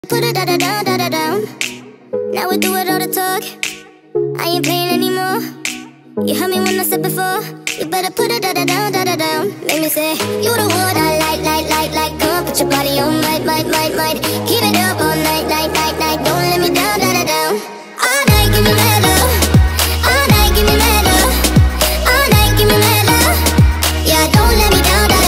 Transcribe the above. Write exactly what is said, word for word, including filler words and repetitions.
Put it da da da da da down. Now we do it all the talk. I ain't playing anymore. You heard me when I said before. You better put it da da da da da down. Make me say you the one I like, like, like, like. Come on, put your body on, might, might, might, might. Keep it up all night.